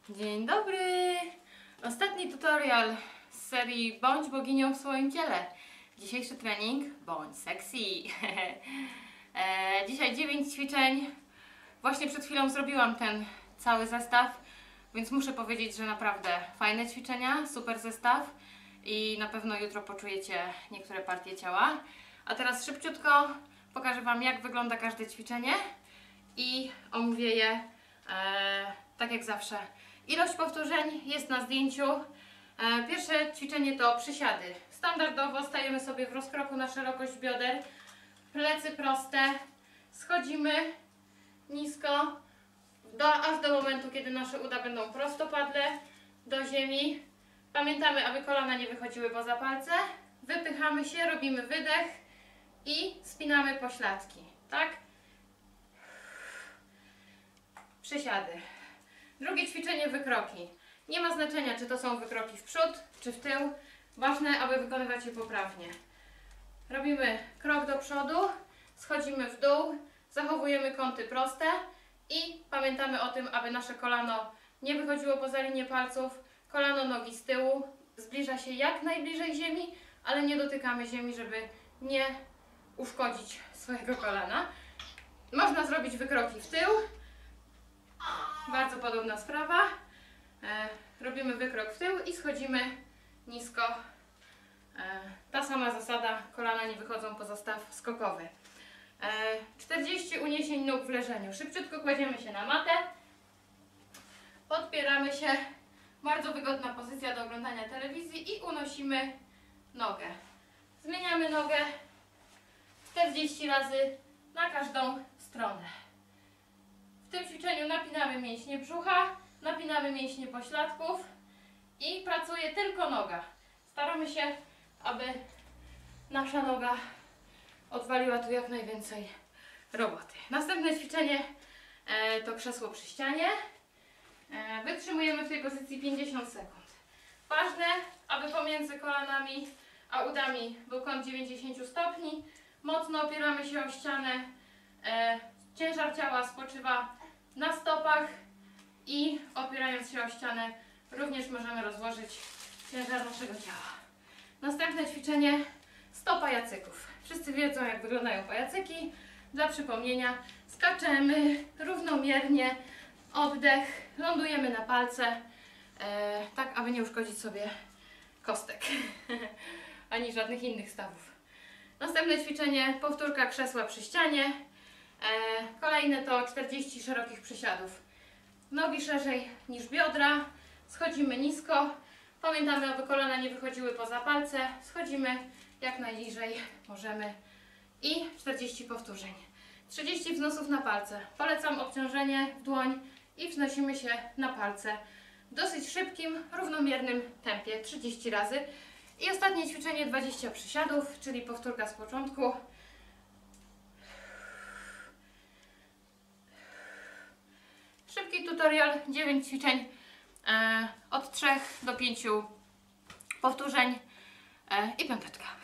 Dzień dobry! Ostatni tutorial z serii Bądź boginią w swoim ciele. Dzisiejszy trening bądź sexy. Dzisiaj 9 ćwiczeń. Właśnie przed chwilą zrobiłam ten cały zestaw, więc muszę powiedzieć, że naprawdę fajne ćwiczenia, super zestaw i na pewno jutro poczujecie niektóre partie ciała. A teraz szybciutko pokażę Wam, jak wygląda każde ćwiczenie i omówię je tak jak zawsze. Ilość powtórzeń jest na zdjęciu. Pierwsze ćwiczenie to przysiady. Standardowo stajemy sobie w rozkroku na szerokość bioder, plecy proste, schodzimy nisko, aż do momentu, kiedy nasze uda będą prostopadle do ziemi. Pamiętamy, aby kolana nie wychodziły poza palce. Wypychamy się, robimy wydech i spinamy pośladki. Tak? Przysiady. Drugie ćwiczenie wykroki. Nie ma znaczenia, czy to są wykroki w przód, czy w tył. Ważne, aby wykonywać je poprawnie. Robimy krok do przodu, schodzimy w dół, zachowujemy kąty proste i pamiętamy o tym, aby nasze kolano nie wychodziło poza linię palców. Kolano nogi z tyłu zbliża się jak najbliżej ziemi, ale nie dotykamy ziemi, żeby nie uszkodzić swojego kolana. Można zrobić wykroki w tył. Bardzo podobna sprawa. Robimy wykrok w tył i schodzimy nisko. Ta sama zasada, kolana nie wychodzą poza staw skokowy. 40 uniesień nóg w leżeniu. Szybciutko kładziemy się na matę. Podpieramy się. Bardzo wygodna pozycja do oglądania telewizji i unosimy nogę. Zmieniamy nogę 40 razy na każdą stronę. W tym ćwiczeniu napinamy mięśnie brzucha, napinamy mięśnie pośladków i pracuje tylko noga. Staramy się, aby nasza noga odwaliła tu jak najwięcej roboty. Następne ćwiczenie to krzesło przy ścianie. Wytrzymujemy w tej pozycji 50 sekund. Ważne, aby pomiędzy kolanami a udami był kąt 90 stopni. Mocno opieramy się o ścianę. Ciężar ciała spoczywa na stopach i opierając się o ścianę również możemy rozłożyć ciężar naszego ciała. Następne ćwiczenie to pajacyków. Wszyscy wiedzą, jak wyglądają pajacyki. Dla przypomnienia skaczemy równomiernie, oddech, lądujemy na palce, tak aby nie uszkodzić sobie kostek ani żadnych innych stawów. Następne ćwiczenie powtórka krzesła przy ścianie. Kolejne to 40 szerokich przysiadów. Nogi szerzej niż biodra, schodzimy nisko, pamiętamy, aby kolana nie wychodziły poza palce, schodzimy jak najniżej możemy i 40 powtórzeń. 30 wznosów na palce. Polecam obciążenie w dłoń i wznosimy się na palce w dosyć szybkim, równomiernym tempie, 30 razy. I ostatnie ćwiczenie 20 przysiadów, czyli powtórka z początku. Szybki tutorial, 9 ćwiczeń, od 3 do 5 powtórzeń i piąteczka.